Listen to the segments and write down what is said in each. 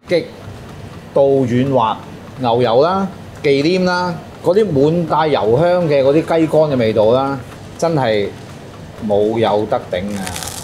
極度軟滑，牛油啦、忌廉啦，嗰啲滿帶油香嘅嗰啲雞肝嘅味道啦，真係冇有得頂啊！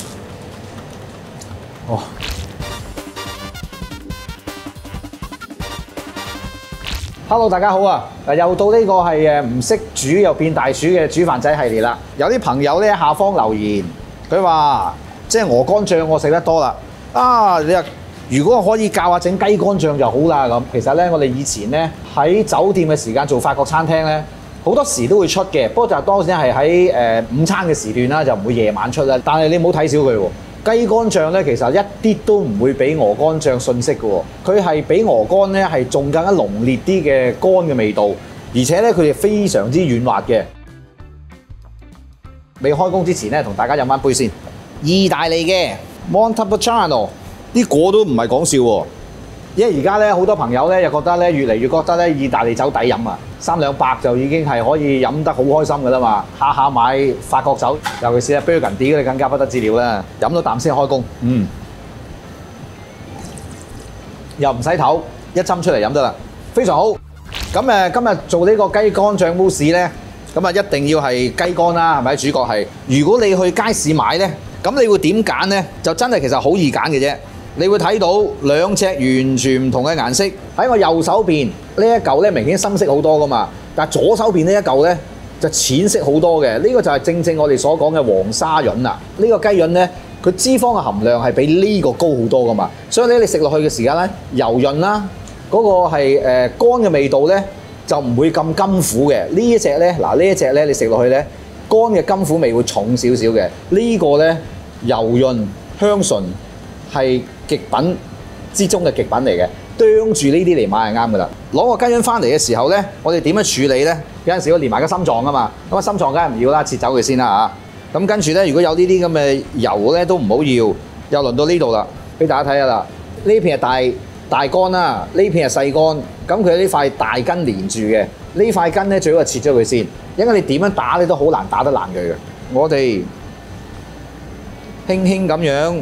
哇！Hello， 大家好啊！又到呢個係唔識煮又變大廚嘅煮飯仔系列啦。有啲朋友咧下方留言，佢話即係鵝肝醬我食得多啦。你話如果可以教下整雞肝醬就好啦咁。其實咧，我哋以前咧喺酒店嘅時間做法國餐廳咧，好多時都會出嘅。不過就當時係喺午餐嘅時段啦，就唔會夜晚出啦。但係你唔好睇小佢喎。雞肝醬咧，其實一啲都唔會比鵝肝醬遜色嘅喎，佢係比鵝肝咧係仲更加濃烈啲嘅肝嘅味道，而且咧佢哋非常之軟滑嘅。未開工之前咧，同大家飲翻杯先。意大利嘅 Montepulciano 啲果都唔係講笑喎，因為而家咧好多朋友咧又覺得咧越嚟越覺得咧意大利酒抵飲啊，3兩百就已經係可以飲得好開心㗎啦嘛，下下買法國酒，尤其是啊 Burgundy 嗰啲更加不得之了啦，飲到啖先開工，又唔使唞，一斟出嚟飲得啦，非常好。咁今日做呢個雞肝醬 mousse 咧，咁一定要係雞肝啦，係咪？主角係。如果你去街市買咧，咁你會點揀咧？就真係其實好易揀嘅啫。你會睇到兩隻完全唔同嘅顏色，喺我右手邊呢一嚿咧明顯深色好多噶嘛，但係左手邊呢一嚿咧就淺色好多嘅。呢個就係正正我哋所講嘅黃沙潤啦。呢個雞潤咧，佢脂肪嘅含量係比呢個高好多噶嘛，所以咧你食落去嘅時間咧油潤啦，嗰個係肝嘅味道咧就唔會咁甘苦嘅。呢一隻咧嗱，呢一隻咧你食落去咧肝嘅甘苦味會重少少嘅。呢個咧油潤香醇係極品之中嘅極品嚟嘅，啄住呢啲嚟買係啱噶啦。攞個雞潤翻嚟嘅時候咧，我哋點樣處理咧？有陣時會連埋個心臟啊嘛，咁心臟梗係唔要啦，切走佢先啦嚇。咁跟住咧，如果有呢啲咁嘅油咧，都唔好要。又輪到呢度啦，俾大家睇下啦。呢片係大肝啦，呢片係細肝。咁佢呢塊大筋連住嘅，呢塊筋咧最好係切咗佢先，因為你點樣打咧都好難打得爛佢嘅。我哋輕輕咁樣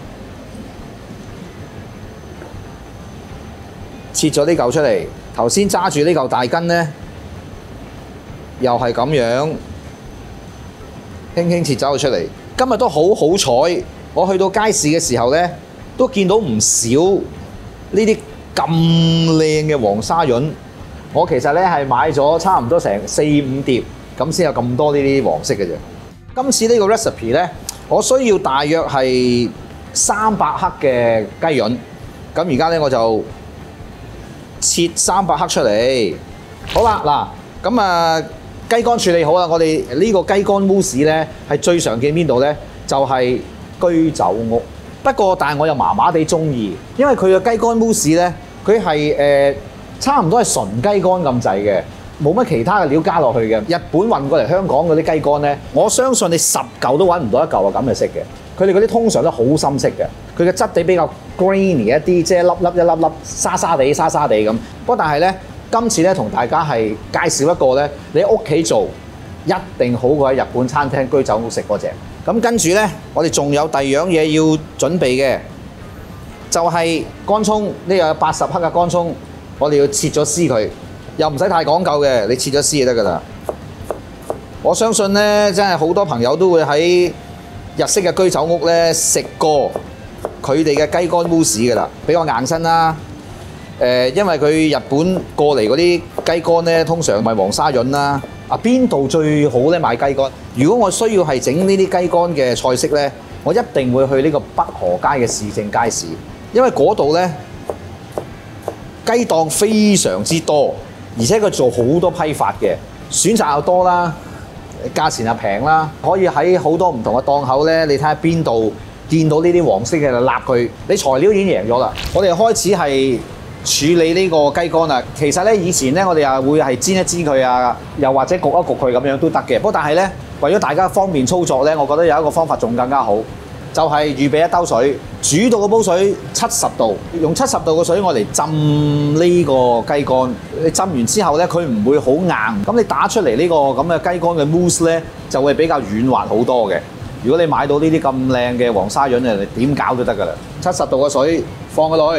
切咗呢嚿出嚟，頭先揸住呢嚿大筋呢，又係咁樣輕輕切走佢出嚟。今日都好好彩，我去到街市嘅時候呢，都見到唔少呢啲咁靚嘅黃沙潤。我其實呢係買咗差唔多成4-5碟，咁先有咁多呢啲黃色嘅啫。今次呢個 recipe 呢，我需要大約係300克嘅雞潤。咁而家呢，我就切300克出嚟，好啦嗱，咁雞肝處理好啦，我哋呢個雞肝 mousse 咧係最常見邊度咧？就係居酒屋。不過但係我又麻麻地中意，因為佢嘅雞肝 mousse咧，佢係差唔多係純雞肝咁滯嘅，冇乜其他嘅料加落去嘅。日本運過嚟香港嗰啲雞肝咧，我相信你10嚿都揾唔到一嚿係咁嘅色嘅。佢哋嗰啲通常都好深色嘅，佢嘅質地比較 grainy 一啲，即係一粒粒沙沙地咁。不過但係咧，今次咧同大家係介紹一個咧，你喺屋企做一定好過喺日本餐廳居酒屋食嗰隻。咁跟住咧，我哋仲有第二樣嘢要準備嘅，就係乾葱。呢個80克嘅乾葱，我哋要切咗絲佢，又唔使太講究嘅，你切咗絲就得㗎啦。我相信咧，真係好多朋友都會喺日式嘅居酒屋咧食過佢哋嘅雞肝 mousse 㗎啦，比較硬身啦。因為佢日本過嚟嗰啲雞肝咧，通常咪黃沙潤啦。邊度最好咧買雞肝？如果我需要係整呢啲雞肝嘅菜式咧，我一定會去呢個北河街嘅市政街市，因為嗰度咧雞檔非常之多，而且佢做好多批發嘅，選擇又多啦。價錢又平啦，可以喺好多唔同嘅檔口咧，你睇下邊度見到呢啲黃色嘅就立佢。你材料已經贏咗啦。我哋開始係處理呢個雞肝啦。其實咧以前咧我哋又會係煎一煎佢啊，又或者焗一焗佢咁樣都得嘅。不過但係咧為咗大家方便操作咧，我覺得有一個方法仲更加好，就係預備一兜水，煮到個煲水70度，用70度嘅水我嚟浸呢個雞肝。你浸完之後咧，佢唔會好硬，咁你打出嚟呢個咁嘅雞肝嘅 mousse 咧，就會比較軟滑好多嘅。如果你買到呢啲咁靚嘅黃沙潤，你點搞都得㗎啦。70度嘅水放佢落去，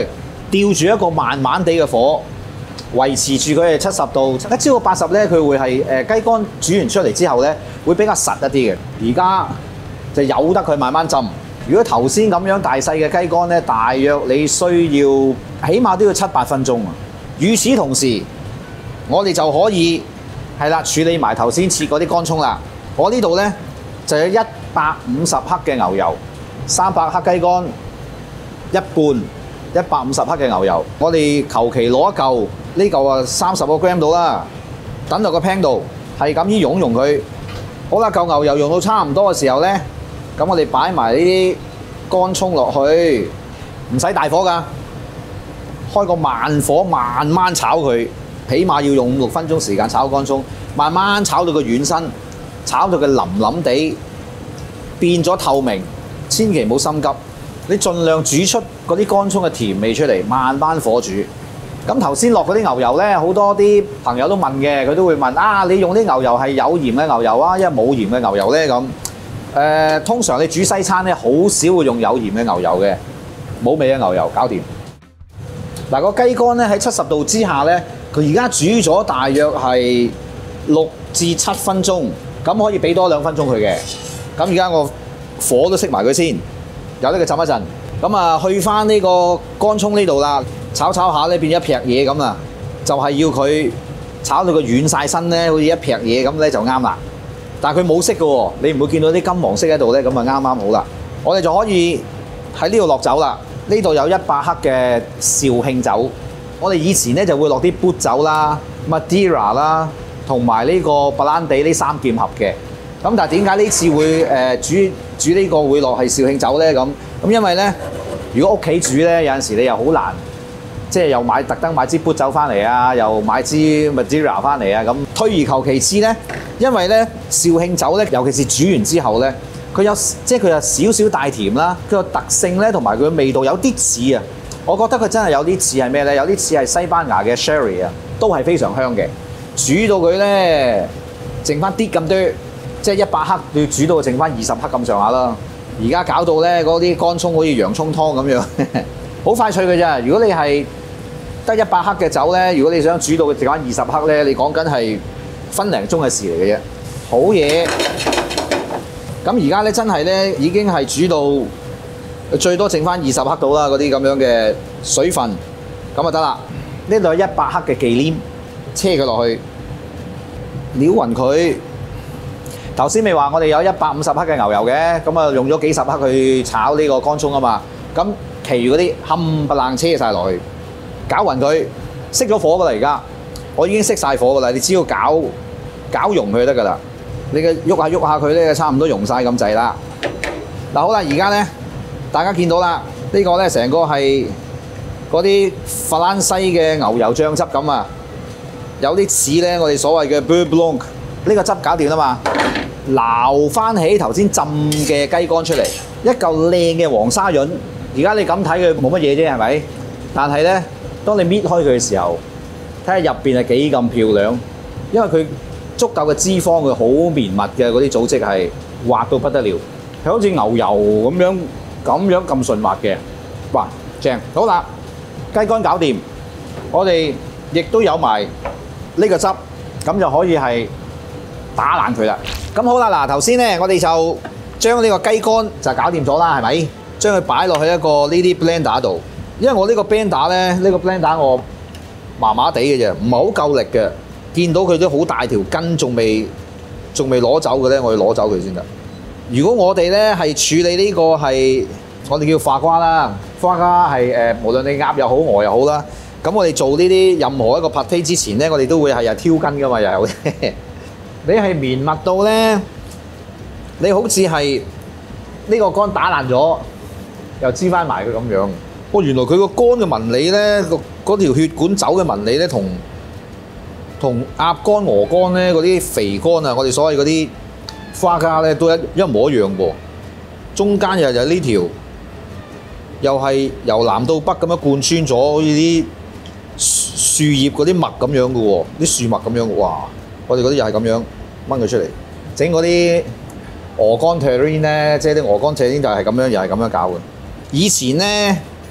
吊住一個慢慢地嘅火，維持住佢係70度，一超過80咧，佢會係雞肝煮完出嚟之後咧，會比較實一啲嘅。而家就由得佢慢慢浸。如果頭先咁樣大細嘅雞肝咧，大約你需要起碼都要7-8分鐘啊。與此同時，我哋就可以係啦處理埋頭先切嗰啲乾葱啦。我呢度咧就有150克嘅牛油，300克雞肝，一半150克嘅牛油。我哋求其攞一嚿，呢嚿啊30個 gram 到啦，等落個 pan 度，係咁依溶佢。好啦，嚿牛油溶到差唔多嘅時候咧，咁我哋擺埋呢啲乾葱落去，唔使大火㗎，開個慢火慢慢炒佢，起碼要用5-6分鐘時間炒乾葱，慢慢炒到佢軟身，炒到佢腍腍地變咗透明，千祈唔好心急，你盡量煮出嗰啲乾葱嘅甜味出嚟，慢慢火煮。咁頭先落嗰啲牛油咧，好多啲朋友都問嘅，佢都會問啊，你用啲牛油係有鹽嘅牛油啊，因為冇鹽嘅牛油咧咁。通常你煮西餐咧，好少會用有鹽嘅牛油嘅，冇味嘅牛油搞掂。嗱，個雞肝咧喺70度之下咧，佢而家煮咗大約係6至7分鐘，咁可以俾多2分鐘佢嘅。咁而家我火都熄埋佢先，由得佢浸一陣。咁啊，去翻呢個乾葱呢度啦，炒炒下咧變一撇嘢咁啊，就係要佢炒到佢軟晒身咧，好似一撇嘢咁咧就啱啦。但係佢冇色嘅喎，你唔會見到啲金黃色喺度咧，咁啊啱啱好啦。我哋就可以喺呢度落酒啦。呢度有100克嘅紹興酒，我哋以前咧就會落啲砵酒啦、Madeira 啦，同埋呢個白蘭地呢3劍合嘅。咁但係點解呢次會煮呢個會落係紹興酒咧？咁因為咧，如果屋企煮咧，有陣時你又好難，即係又特登買支砵酒翻嚟啊，又買支 Madeira 翻嚟啊，咁退而求其次咧，因為咧紹興酒咧，尤其是煮完之後咧，佢有少少帶甜啦，佢個特性咧同埋佢嘅味道有啲似啊，我覺得佢真係有啲似係咩咧？有啲似係西班牙嘅 Sherry 啊，都係非常香嘅。煮到佢咧剩翻啲咁多，即係100克要煮到剩翻20克咁上下啦。而家搞到咧嗰啲乾葱好似洋葱湯咁樣，好快脆嘅啫。如果你係得100克嘅酒咧，如果你想煮到剩翻20克咧，你講緊係分零鐘嘅事嚟嘅啫。好嘢！咁而家咧真係咧已經係煮到最多剩翻20克到啦，嗰啲咁樣嘅水分，咁就得啦。呢度有100克嘅忌廉，車佢落去，撩勻佢。頭先咪話我哋有150克嘅牛油嘅，咁啊用咗幾十克去炒呢個乾葱啊嘛。咁其餘嗰啲冚唪唥車晒落去，攪勻佢，熄咗火噶啦。而家我已經熄晒火噶啦，你只要攪溶佢就得噶啦。你嘅喐下佢咧，差唔多溶晒咁滯啦。嗱好啦，而家咧大家見到啦，呢個咧成個係嗰啲法蘭西嘅牛油醬汁咁啊，有啲似咧我哋所謂嘅 Beurre Blanc。呢個汁搞掂啦嘛，撈翻起頭先浸嘅雞肝出嚟，一嚿靚嘅黃沙潤。而家你咁睇佢冇乜嘢啫，係咪？但係咧，當你搣開佢嘅時候，睇下入邊係幾咁漂亮，因為佢足夠嘅脂肪，佢好綿密嘅嗰啲組織係滑到不得了，係好似牛油咁順滑嘅，哇正！好啦，雞肝搞掂，我哋亦都有埋呢個汁，咁就可以係打爛佢啦。咁好啦，嗱頭先咧，我哋就將呢個雞肝就搞掂咗啦，係咪？將佢擺落去一個呢啲 blender 度，因為我呢個 blender 咧，呢個 blender 我麻麻地嘅啫，唔係好夠力嘅。見到佢都好大條筋，仲未攞走嘅咧，我要攞走佢先得。如果我哋咧係處理呢個係我哋叫化瓜啦，化瓜係無論你鴨又好鵝又好啦，咁我哋做呢啲任何一個 pâté 之前咧，我哋都會係又挑筋噶嘛，又有你係綿密到咧，你好似係呢個肝打爛咗，又黐翻埋佢咁樣。哦，原來佢個肝嘅紋理咧，嗰條血管走嘅紋理咧，同鴨肝、鵝肝咧嗰啲肥肝啊，我哋所謂嗰啲花膠咧都一模一樣喎。中間又有呢條，又係由南到北咁樣貫穿咗，好似啲樹葉嗰啲脈咁樣嘅喎，啲樹脈咁樣。哇！我哋嗰啲又係咁樣掹佢出嚟，整嗰啲鵝肝 terrine 咧，即係啲鵝肝 terrine 就係咁樣，又係咁樣搞嘅。以前咧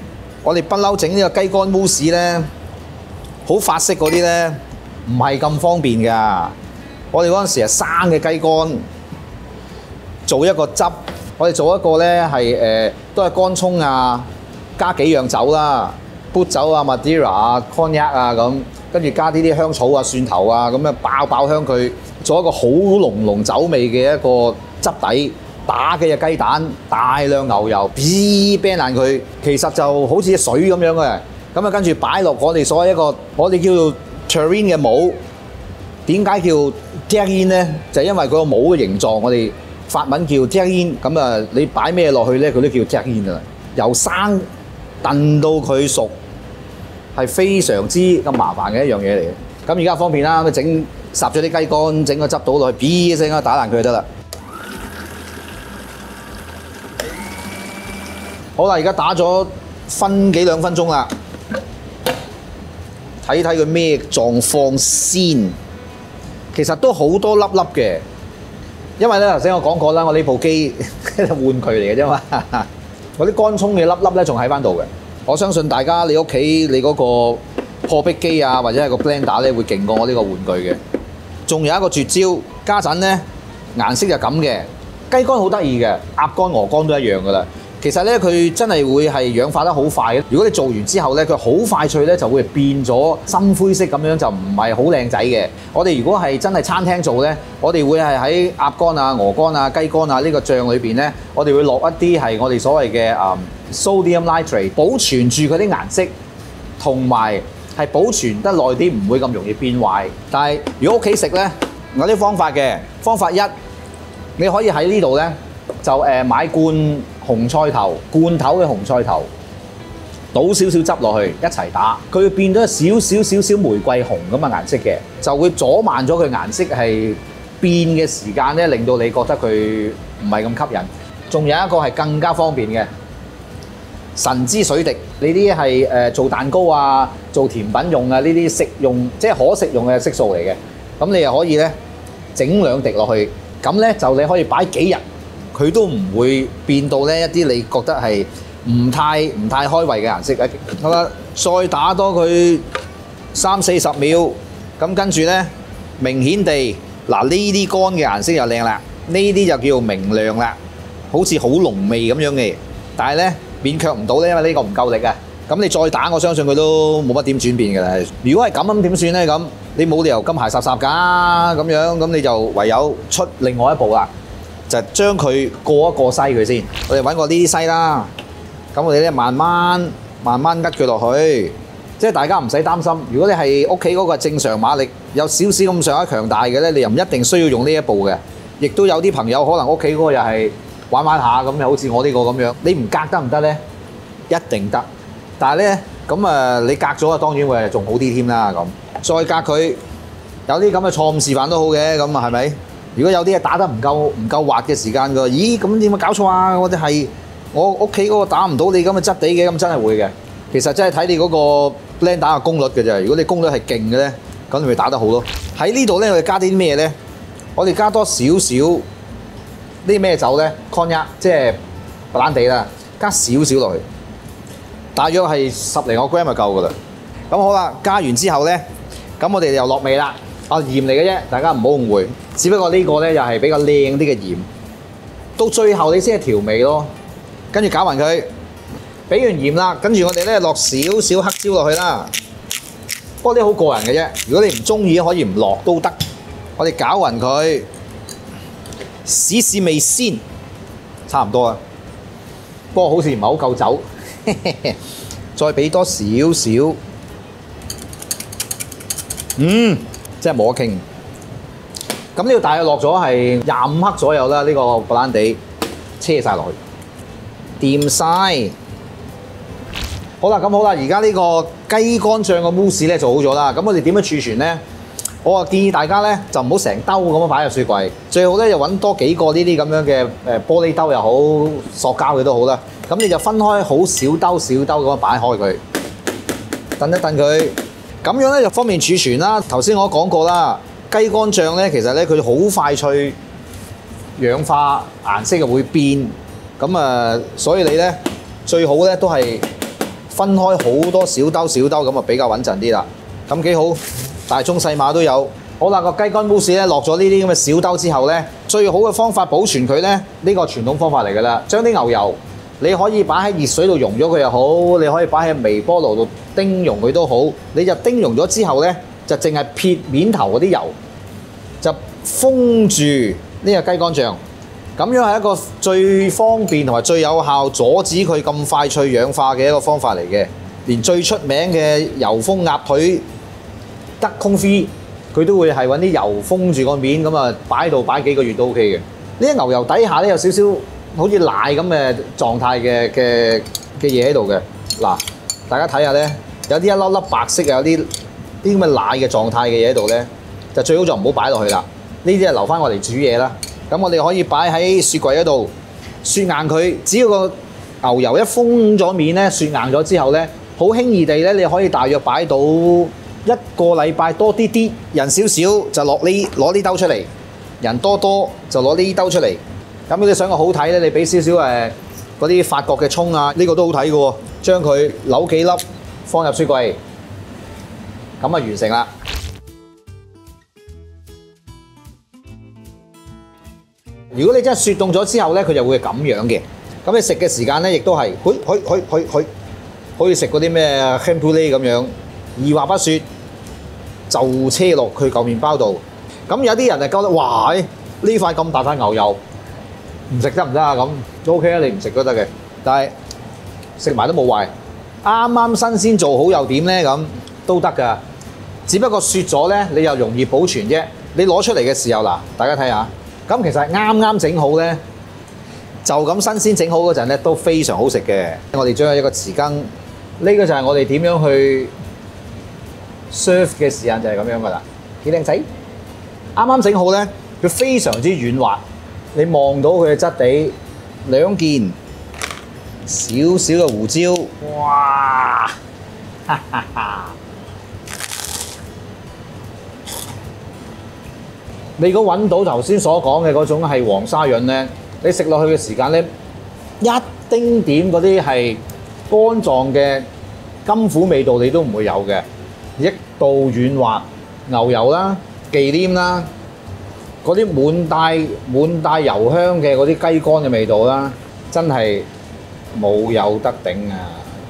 我哋不嬲整呢個雞肝慕斯咧，好法式嗰啲咧，唔係咁方便㗎。我哋嗰陣時係生嘅雞肝，做一個汁。我哋做一個咧係都係乾葱啊，加幾樣酒啦，砵酒啊、Madeira 啊、Cognac 啊咁，跟住加啲香草啊、蒜頭啊，咁樣爆香佢，做一個好濃酒味嘅一個汁底。打幾隻雞蛋，大量牛油，啤爛佢，其實就好似水咁樣嘅。咁啊，跟住擺落我哋所謂一個我哋叫做 terrine 嘅帽。點解叫 terrine 咧？就係因為佢個帽嘅形狀，我哋法文叫 terrine。咁啊，你擺咩落去咧，佢都叫 terrine 啦。由生燉到佢熟，係非常之咁麻煩嘅一樣嘢嚟嘅。咁而家方便啦，咁整烚咗啲雞肝，整個汁倒落去，啤一聲啊，打爛佢就得啦。好啦，而家打咗幾兩分鐘啦，睇睇佢咩狀況先。其實都好多粒粒嘅，因為咧頭先我講過啦，我呢部機玩具嚟嘅啫嘛。嗰啲乾葱嘅粒粒咧仲喺翻度嘅。我相信大家你屋企你嗰個破壁機啊，或者係個 blender 咧會勁過我呢個玩具嘅。仲有一個絕招，家陣咧顏色就咁嘅。雞肝好得意嘅，鴨肝、鵝肝都一樣噶啦。其實咧，佢真係會係氧化得好快嘅。如果你做完之後咧，佢好快脆咧就會變咗深灰色咁樣，就唔係好靚仔嘅。我哋如果係真係餐廳做咧，我哋會係喺鴨肝啊、鵝肝啊、雞肝啊呢個醬裏邊咧，我哋會落一啲係我哋所謂嘅sodium nitrate， 保存住佢啲顏色，同埋係保存得耐啲，唔會咁容易變壞。但係如果屋企食咧，有啲方法嘅。方法一，你可以喺呢度咧就買罐紅菜頭，罐頭嘅紅菜頭，倒少少汁落去一齊打，佢會變咗少少玫瑰紅咁嘅顏色嘅，就會阻慢咗佢顏色係變嘅時間咧，令到你覺得佢唔係咁吸引。仲有一個係更加方便嘅神之水滴，呢啲係做蛋糕啊、做甜品用啊，呢啲食用即係可食用嘅色素嚟嘅。咁你又可以咧整2滴落去，咁咧就你可以擺幾日。佢都唔會變到咧一啲你覺得係唔太開胃嘅顏色。好啦，再打多佢30-40秒，咁跟住咧明顯地嗱呢啲乾嘅顏色又靚啦，呢啲就叫明亮啦，好似好濃味咁樣嘅。但係咧勉強唔到咧，因為呢個唔夠力啊。咁你再打，我相信佢都冇乜點轉變㗎啦。如果係咁點算咧？咁你冇理由金鞋霎霎㗎咁樣，咁你就唯有出另外一步啦。就將佢過一過篩佢先，我哋揾個呢啲篩啦。咁我哋咧慢慢拮佢落去，即係大家唔使擔心。如果你係屋企嗰個正常馬力有少少咁上下強大嘅咧，你又唔一定需要用呢一步嘅。亦都有啲朋友可能屋企嗰個又係玩下咁，又好似我呢個咁樣。你唔隔得唔得咧？一定得。但係咧咁你隔咗啊，當然會仲好啲添啦。咁再隔佢，有啲咁嘅錯誤示範都好嘅，咁啊係咪？如果有啲嘢打得唔夠滑嘅時間㗎，咦咁點解搞錯啊？我屋企嗰個打唔到你咁嘅質地嘅，咁真係會嘅。其實真係睇你嗰個 blend 打嘅功率嘅啫。如果你功率係勁嘅咧，咁你咪打得好咯。喺呢度咧，我哋加啲咩咧？我哋加多少少啲咩酒咧 ？Cognac 即係白蘭地啦，加少少落去，大約係10零個 gram 就夠㗎啦。咁好啦，加完之後咧，咁我哋又落味啦。鹽嚟嘅啫，大家唔好誤會。只不過呢個咧又係比較靚啲嘅鹽，到最後你先係調味咯。跟住攪勻佢，俾完鹽啦，跟住我哋咧落少少黑椒落去啦。不過呢好個人嘅啫，如果你唔中意可以唔落都得。我哋攪勻佢，試味先，差唔多啦。不過好似唔係好夠酒，再俾多少少。即係冇得傾。咁呢度大約落咗係25克左右啦，呢個白蘭地車晒落去，掂晒。好啦，咁好啦，而家呢個雞肝醬嘅慕斯咧做好咗啦。咁我哋點樣儲存咧？我啊建議大家咧就唔好成兜咁樣擺入雪櫃，最好咧就揾多幾個呢啲咁樣嘅玻璃兜又好，塑膠嘅都好啦。咁你就分開好少兜咁樣擺開佢，燉一燉佢。咁樣咧就方便儲存啦。頭先我講過啦，雞肝醬咧其實咧佢好快脆，氧化顏色就會變。咁所以你咧最好咧都係分開好多小兜小兜咁啊，比較穩陣啲啦。咁幾好，大中細碼都有。好啦，個雞肝 mousse 咧落咗呢啲咁嘅小兜之後咧，最好嘅方法保存佢咧，呢個傳統方法嚟㗎啦。將啲牛油你可以擺喺熱水度溶咗佢又好，你可以擺喺微波爐度叮溶佢都好。你就叮溶咗之後咧，就淨係撇面頭嗰啲油，就封住呢個雞肝醬。咁樣係一個最方便同埋最有效阻止佢咁快脆氧化嘅一個方法嚟嘅。連最出名嘅油封鴨腿德空飛，佢都會係揾啲油封住個面，咁啊擺到擺幾個月都 OK 嘅。呢啲牛油底下咧有少少好似奶咁嘅狀態嘅嘢喺度嘅。嗱，大家睇下咧，有啲一粒粒白色嘅，有啲咁嘅奶嘅狀態嘅嘢喺度咧，就最好就唔好擺落去啦。呢啲係留翻我哋煮嘢啦。咁我哋可以擺喺雪櫃嗰度雪硬佢。只要個牛油一封咗面咧，雪硬咗之後咧，好輕易地咧，你可以大約擺到1個禮拜多啲啲。人少少就攞呢兜出嚟，人多多就攞呢兜出嚟。咁你想個好睇咧，你俾少少嗰啲法國嘅葱啊，呢個都好睇嘅喎。將佢扭幾粒放入雪櫃，咁啊完成啦。如果你真係雪凍咗之後咧，佢就會係咁樣嘅。咁你食嘅時間咧，亦都係好似食嗰啲咩 crème brûlée咁樣，二話不說就車落佢嚿麵包度。咁有啲人就覺得哇，呢塊咁大塊牛油唔食得唔得啊？咁都 OK 啊，你唔食都得嘅。但係食埋都冇壞，啱啱新鮮做好又點咧？咁都得㗎。只不過雪咗咧，你又容易保存啫。你攞出嚟嘅時候嗱，大家睇下。咁其實啱啱整好咧，就咁新鮮整好嗰陣咧，都非常好食嘅。我哋將一個匙羹，呢個就係我哋點樣去 serve 嘅時間就係咁樣噶啦。幾靚仔，啱啱整好咧，佢非常之軟滑。你望到佢嘅質地，兩件少少嘅胡椒，哇！哈哈哈！你如果揾到頭先所講嘅嗰種係黃沙潤咧，你食落去嘅時間咧，一丁點嗰啲係乾狀嘅甘苦味道你都唔會有嘅，一道軟滑牛油啦、忌廉啦，嗰啲滿帶油香嘅嗰啲雞肝嘅味道啦，真係冇有得頂啊！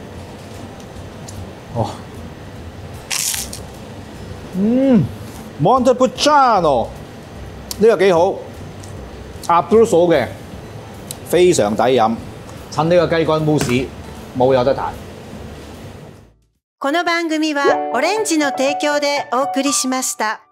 哦，Montepulciano 呢個幾好 ，Abruzzo 嘅非常抵飲，襯呢個雞肝 mousse 冇有得彈。 この番組はオレンジの提供でお送りしました。